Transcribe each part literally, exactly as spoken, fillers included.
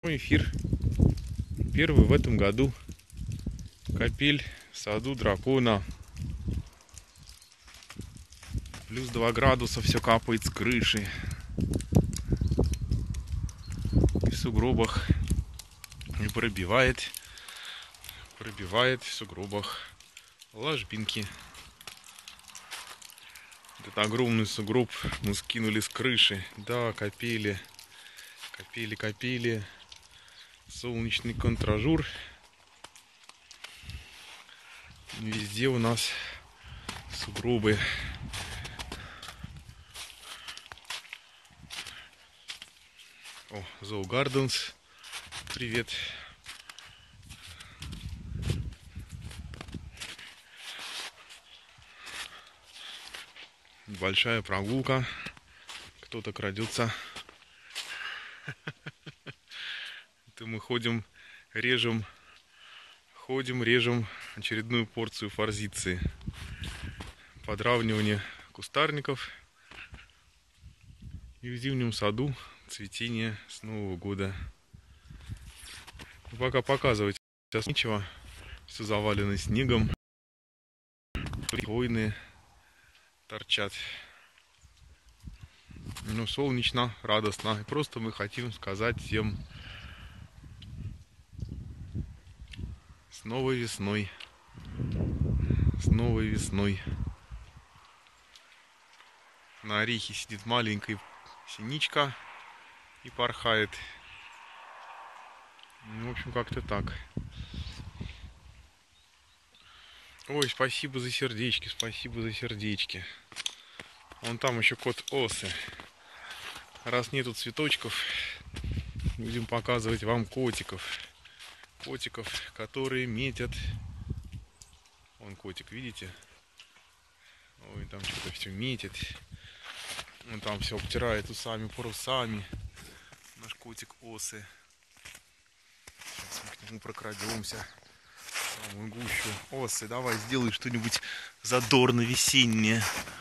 Эфир первый в этом году. Капель в саду дракона. Плюс два градуса, все капает с крыши. И в сугробах не пробивает. Пробивает в сугробах ложбинки. Этот огромный сугроб мы скинули с крыши. Да, капели. Капели, капели. Солнечный контражур. Везде у нас сугробы. О, Zoo Gardens. Привет. Большая прогулка. Кто-то крадется. Это мы ходим, режем, ходим, режем очередную порцию форзиции. Подравнивание кустарников. И в зимнем саду цветение с Нового года. Пока показывать сейчас нечего. Все завалено снегом. Хвойные торчат. Ну, солнечно, радостно. И просто мы хотим сказать всем с новой весной. С новой весной. На орехе сидит маленькая синичка и порхает. Ну, в общем, как-то так. Ой, спасибо за сердечки, спасибо за сердечки. Вон там еще кот осы. Раз нету цветочков, будем показывать вам котиков. Котиков, которые метят. Вон котик, видите? Ой, там что-то все метит. Он там все обтирает усами, парусами. Наш котик осы. Сейчас мы к нему прокрадемся. В самую гущу. Осы, давай сделай что-нибудь задорно-весеннее.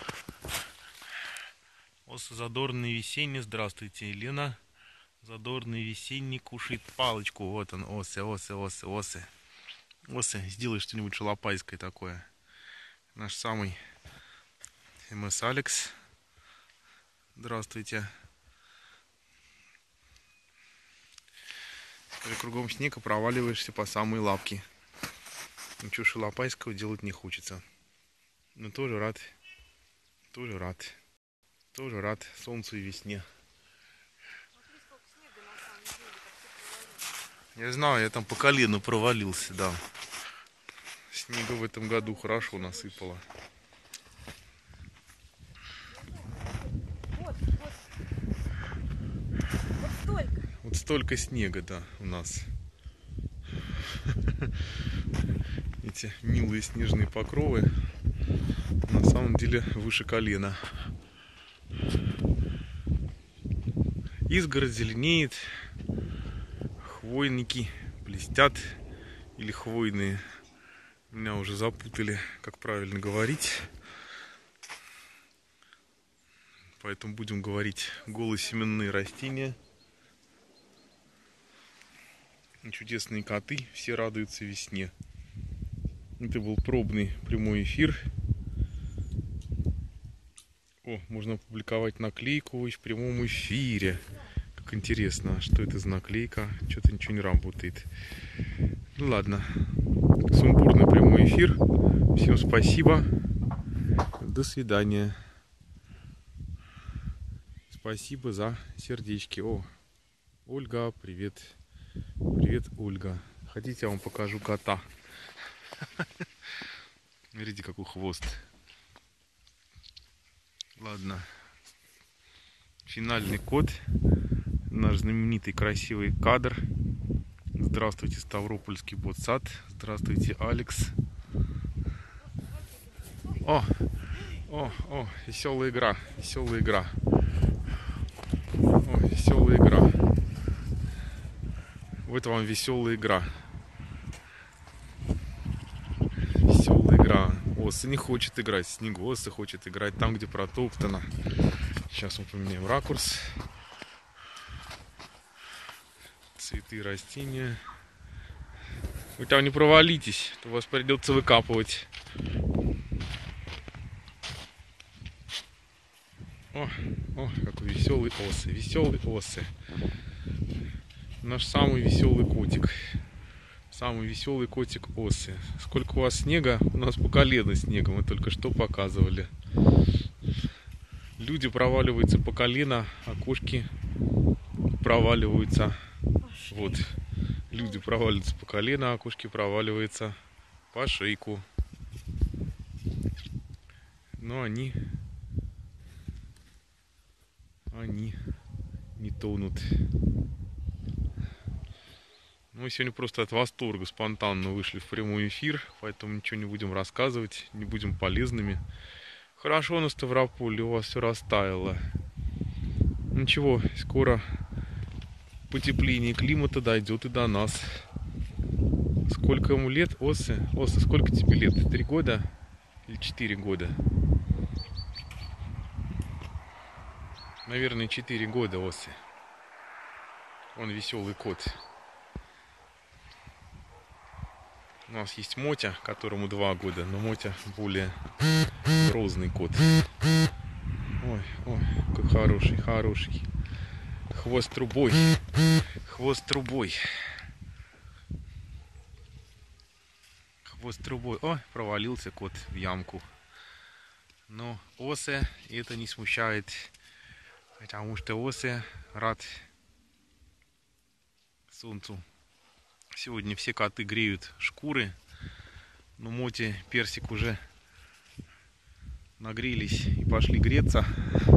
Осы задорный весенний. Здравствуйте, Елена. Задорный весенний кушает палочку. Вот он, осы, осы, осы, осы. Осы, сделай что-нибудь шалопайское такое. Наш самый эм эс Алекс. Здравствуйте. Скажи, кругом снег, и проваливаешься по самые лапки. Ничего шалопайского делать не хочется. Но тоже рад. Тоже рад. Тоже рад солнцу и весне. Я знаю, я там по колену провалился, да. Снега в этом году хорошо насыпало. Вот, вот. Вот столько. Вот столько снега, да, у нас. Эти милые снежные покровы на самом деле выше колена. Изгородь зеленеет, хвойники блестят, или хвойные. Меня уже запутали, как правильно говорить. Поэтому будем говорить голосеменные растения. Чудесные коты, все радуются весне. Это был пробный прямой эфир. О, можно опубликовать наклейку в прямом эфире. Как интересно, что это за наклейка? Что-то ничего не работает. Ну ладно. Сумбурный прямой эфир. Всем спасибо. До свидания. Спасибо за сердечки. О, Ольга, привет. Привет, Ольга. Хотите, я вам покажу кота? Смотрите, какой хвост. Ладно. Финальный код. Наш знаменитый красивый кадр. Здравствуйте, Ставропольский ботсад. Здравствуйте, Алекс. О, о, о, веселая игра, веселая игра. О, веселая игра. Вот вам веселая игра. Веселая игра. Осы не хочет играть. Снегосы хочет играть там, где протоптано. Сейчас мы поменяем ракурс. Цветы, растения. Вы там не провалитесь, то вас придется выкапывать. О, о, какой веселый осы, веселый осы. Наш самый веселый котик. Самый веселый котик осы. Сколько у вас снега? У нас по колено снега, мы только что показывали. Люди проваливаются по колено, а кошки проваливаются. Вот. Люди проваливаются по колено, а кошки проваливаются по шейку. Но они... Они не тонут. Мы сегодня просто от восторга спонтанно вышли в прямой эфир, поэтому ничего не будем рассказывать, не будем полезными. Хорошо на Ставрополе, у вас все растаяло. Ничего, скоро потепление климата дойдет и до нас. Сколько ему лет, осы? Осы, сколько тебе лет? Три года или четыре года? Наверное, четыре года осы. Он веселый кот. У нас есть Мотя, которому два года, но Мотя более грозный кот. Ой, ой, какой хороший, хороший. Хвост трубой. Хвост трубой. Хвост трубой. О, провалился кот в ямку. Но осы это не смущает, потому что осы рад солнцу. Сегодня все коты греют шкуры, но Моти, Персик уже нагрелись и пошли греться,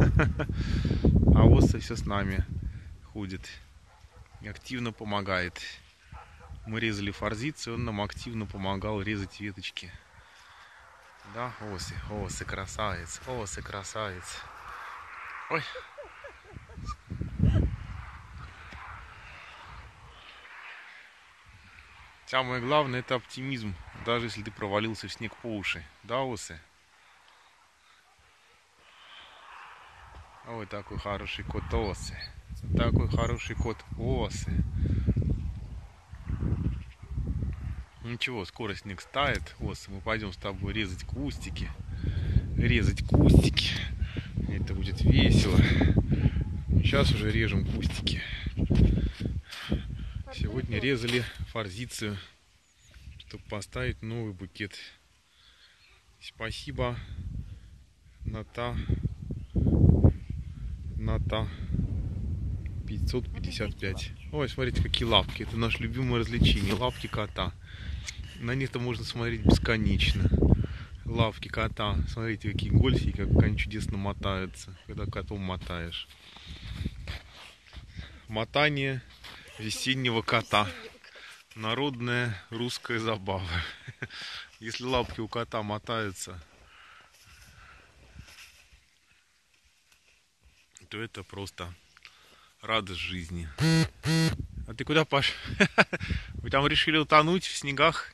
а осы все с нами ходит и активно помогает. Мы резали форзиции, он нам активно помогал резать веточки. Да, осы, осы, красавец, осы, красавец. Ой. Самое главное — это оптимизм, даже если ты провалился в снег по уши. Да, осы? Ой, такой хороший кот осы. Такой хороший кот осы. Ничего, скоро снег стает, осы. Мы пойдем с тобой резать кустики. Резать кустики. Это будет весело. Сейчас уже режем кустики. Сегодня резали форзицию, чтобы поставить новый букет. Спасибо, Ната, Ната пятьсот пятьдесят пять. Ой, смотрите, какие лапки. Это наше любимое развлечение. Лапки кота. На них-то можно смотреть бесконечно. Лапки кота. Смотрите, какие гольфики, как они чудесно мотаются, когда котом мотаешь. Мотание весеннего кота. Народная русская забава. Если лапки у кота мотаются, то это просто радость жизни. А ты куда пошел? Вы там решили утонуть в снегах?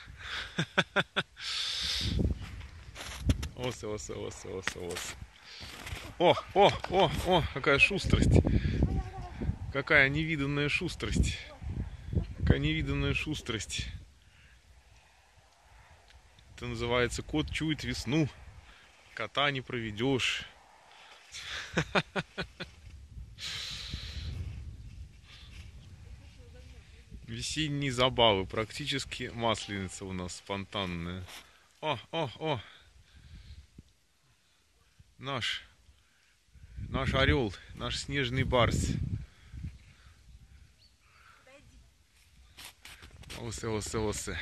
Осы, осы, осы, осы, осы. О, о, о, о, какая шустрость. Какая невиданная шустрость. Какая невиданная шустрость. Это называется кот чует весну. Кота не проведешь. Весенние забавы. Практически масленица у нас спонтанная. О, о, о. Наш. Наш орел. Наш снежный барс. Осы, осы, осы.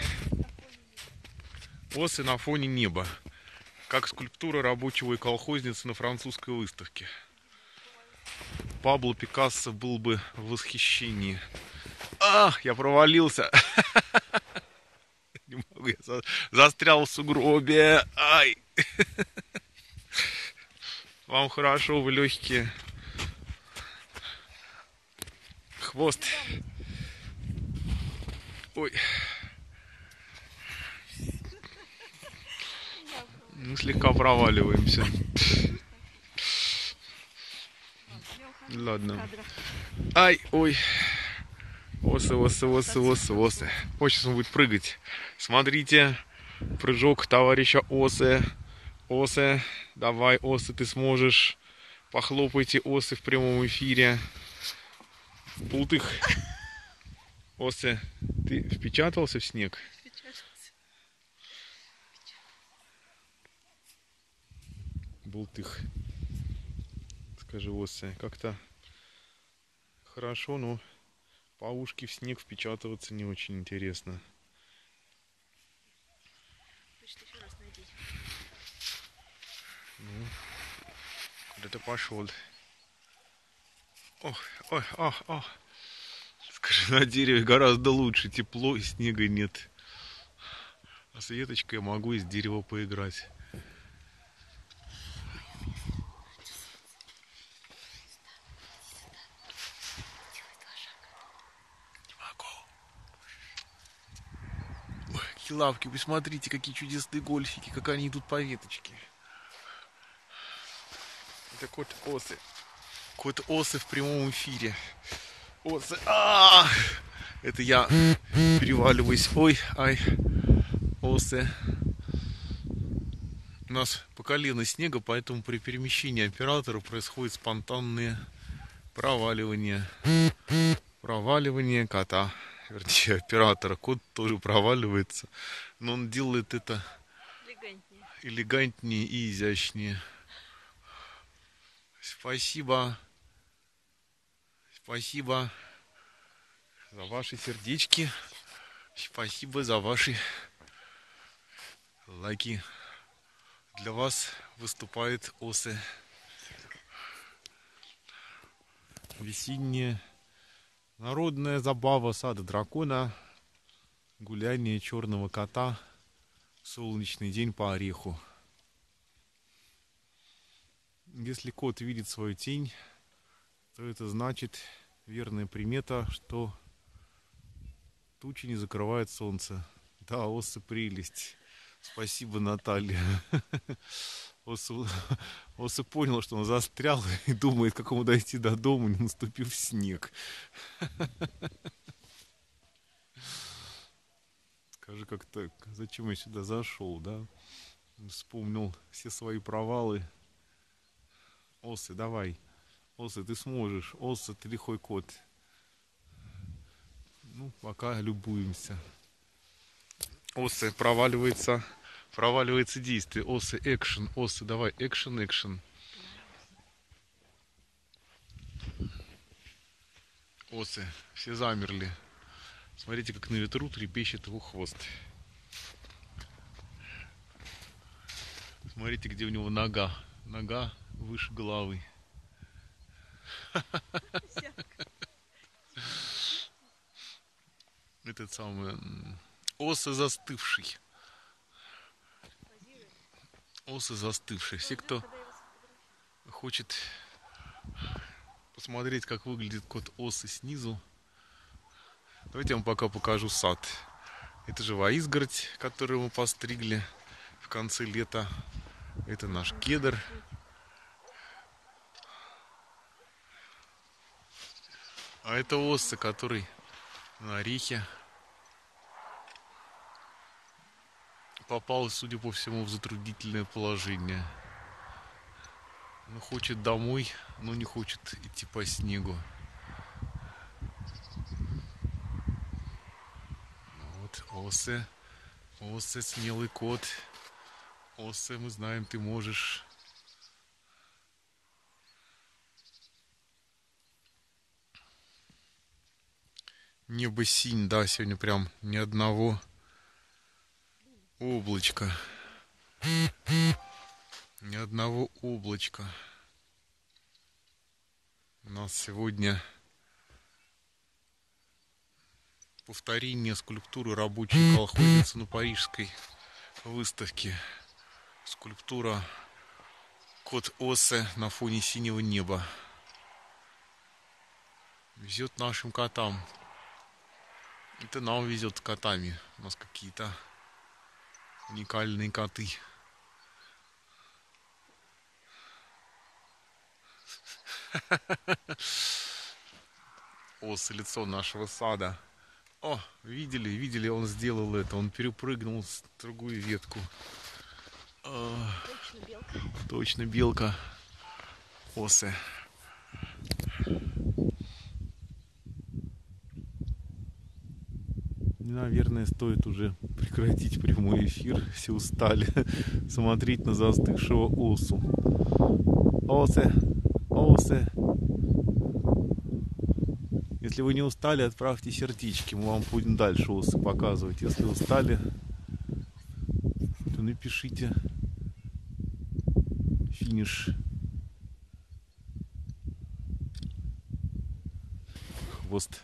Осы на фоне неба. Как скульптура рабочего и колхозницы на французской выставке. Пабло Пикассо был бы в восхищении. А, я провалился. Не могу, я за... застрял в сугробе. Ай. Вам хорошо, вы легкие. Хвост. Ой. Мы слегка проваливаемся. Ладно. Ай, ой. Ой. Осы, осы, осы, осы, осы. Вот сейчас он будет прыгать. Смотрите, прыжок товарища Осы. Осы, давай, Осы, ты сможешь. Похлопайте Осы в прямом эфире. Бултых. Осы, ты впечатался в снег? Впечатался. Бултых. Скажи, Осы, как-то хорошо, но по ушки в снег впечатываться не очень интересно. Хочет еще раз надеть. Ну, куда ты пошел? Ох, ой, ох, ох. Скажи, на дереве гораздо лучше, тепло и снега нет. А с веточкой я могу из дерева поиграть. Не могу. Ой, какие лапки, вы смотрите, какие чудесные гольфики, как они идут по веточке. Это кот Осы. Кот Осы в прямом эфире. Осы. А, это я переваливаюсь. Ой, ай. Осы. У нас по колено снега, поэтому при перемещении оператора происходит спонтанные проваливания. Проваливание кота. Вернее, оператора. Кот тоже проваливается. Но он делает это Элегантнее. элегантнее и изящнее. Спасибо. Спасибо за ваши сердечки. Спасибо за ваши лайки. Для вас выступает Осы. Весенняя народная забава сада дракона. Гуляние черного кота. Солнечный день по ореху. Если кот видит свою тень, то это значит верная примета, что тучи не закрывают солнце. Да, Осы прелесть. Спасибо, Наталья. Осы, Осы понял, что он застрял и думает, как ему дойти до дома, не наступив в снег. Скажи, как так? Зачем я сюда зашел, да? Вспомнил все свои провалы. Осы, давай. Осы, ты сможешь. Осы, ты лихой кот. Ну, пока любуемся. Осы, проваливается. Проваливается действие. Осы, экшен. Осы, давай, экшен, экшен. Осы, все замерли. Смотрите, как на ветру трепещет его хвост. Смотрите, где у него нога. Нога выше головы. Этот самый Осы застывший. Осы застывший. Все, кто хочет посмотреть, как выглядит кот Осы снизу, давайте я вам пока покажу сад. Это живая изгородь, которую мы постригли в конце лета. Это наш кедр. А это Осы, который на орехе попал, судя по всему, в затруднительное положение. Он хочет домой, но не хочет идти по снегу. Вот Осы. Осы, смелый кот. Осы, мы знаем, ты можешь. Небо синь, да, сегодня прям ни одного облачка. Ни одного облачка. У нас сегодня повторение скульптуры рабочей колхозницы на парижской выставке. Скульптура кот Осы на фоне синего неба. Везет нашим котам. Это нам везет котами. У нас какие-то уникальные коты. осы, лицо нашего сада. О, видели, видели, он сделал это. Он перепрыгнул с другую ветку. О, Точно белка. точно белка. Осы. Наверное, стоит уже прекратить прямой эфир. Все устали смотреть на застывшего осу. Осы, осы. Если вы не устали, отправьте сердечки. Мы вам будем дальше осы показывать. Если устали, то напишите финиш. Хвост.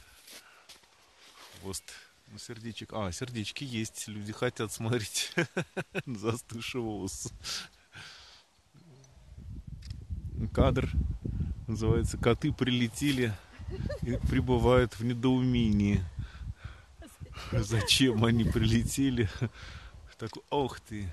Хвост. Ну, сердечек. А, сердечки есть. Люди хотят смотреть на застывшего осу. Кадр называется «Коты прилетели и пребывают в недоумении». Зачем они прилетели? Так, ох ты.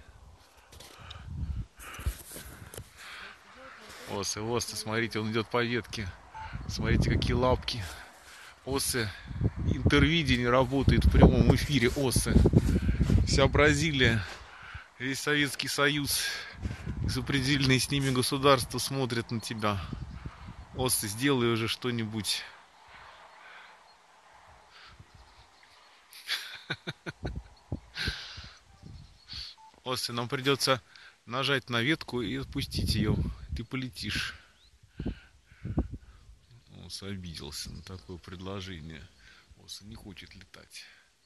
Осы, осы, смотрите, он идет по ветке. Смотрите, какие лапки. Осы. Интервидение работает в прямом эфире. Осы. Вся Бразилия, весь Советский Союз, сопредельные с ними государства смотрят на тебя. Осы, сделай уже что-нибудь. Осы, нам придется нажать на ветку и отпустить ее. Ты полетишь. Осы обиделся на такое предложение. Осы не хочет летать.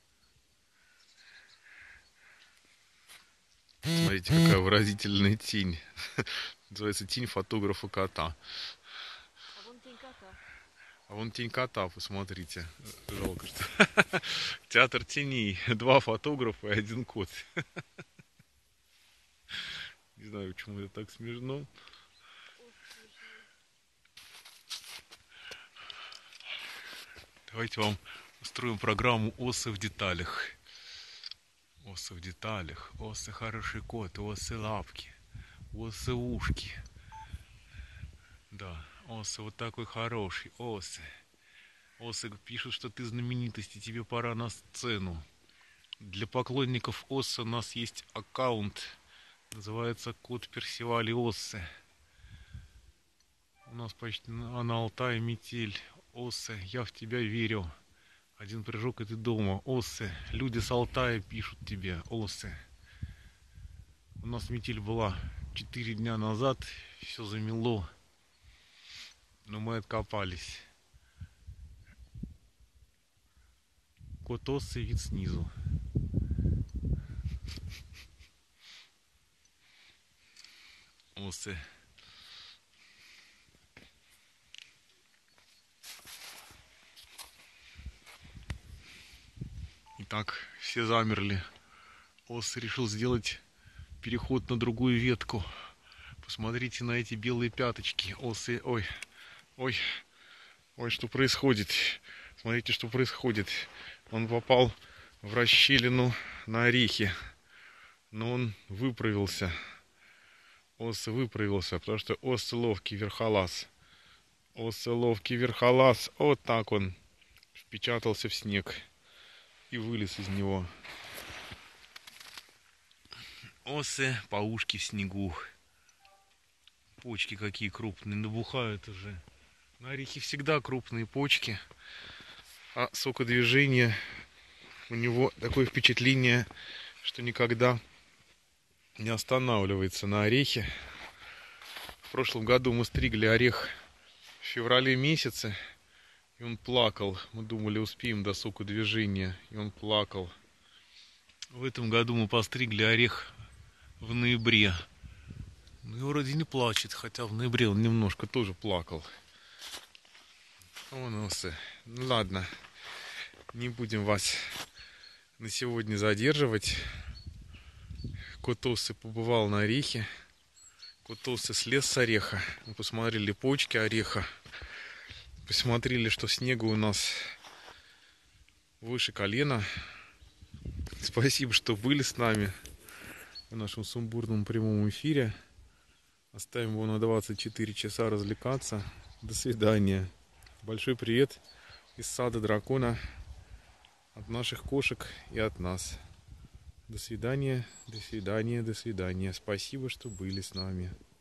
Смотрите, какая выразительная тень. Называется тень фотографа кота. А вон тень кота. А вон тень кота, посмотрите. Жалко, что... Театр теней. Два фотографа и один кот. Не знаю, почему это так смешно. Давайте вам устроим программу «Осы в деталях». Осы в деталях. Осы хороший кот, осы лапки, осы ушки. Да, осы вот такой хороший, осы. Осы пишут, что ты знаменитость, и тебе пора на сцену. Для поклонников осы у нас есть аккаунт. Называется «Кот Персиваль Осы». У нас почти на, на Алтае метель. Осы, я в тебя верю. Один прыжок, и ты дома. Осы, люди с Алтая пишут тебе. Осы. У нас метель была четыре дня назад. Все замело. Но мы откопались. Кот осы, вид снизу. Осы. Итак, все замерли. Осы решил сделать переход на другую ветку. Посмотрите на эти белые пяточки. Осы, ой, ой, ой, что происходит? Смотрите, что происходит. Он попал в расщелину на орехе. Но он выправился. Осы выправился, потому что осы ловкий верхолаз. Осы ловкий верхолаз. Вот так он впечатался в снег и вылез из него. Осы по ушки в снегу. Почки какие крупные, набухают уже. На орехе всегда крупные почки. А сокодвижение у него такое впечатление, что никогда не останавливается на орехе. В прошлом году мы стригли орех в феврале месяце, и он плакал. Мы думали, успеем до сокодвижения, и он плакал. В этом году мы постригли орех в ноябре. Ну и вроде не плачет, хотя в ноябре он немножко тоже плакал. О, носы. Ну ладно, не будем вас на сегодня задерживать. Кот осы побывал на орехе. Кот осы слез с ореха. Мы посмотрели почки ореха. Посмотрели, что снега у нас выше колена. Спасибо, что были с нами в нашем сумбурном прямом эфире. Оставим его на двадцать четыре часа развлекаться. До свидания. Большой привет из сада дракона. От наших кошек и от нас. До свидания, до свидания, до свидания. Спасибо, что были с нами.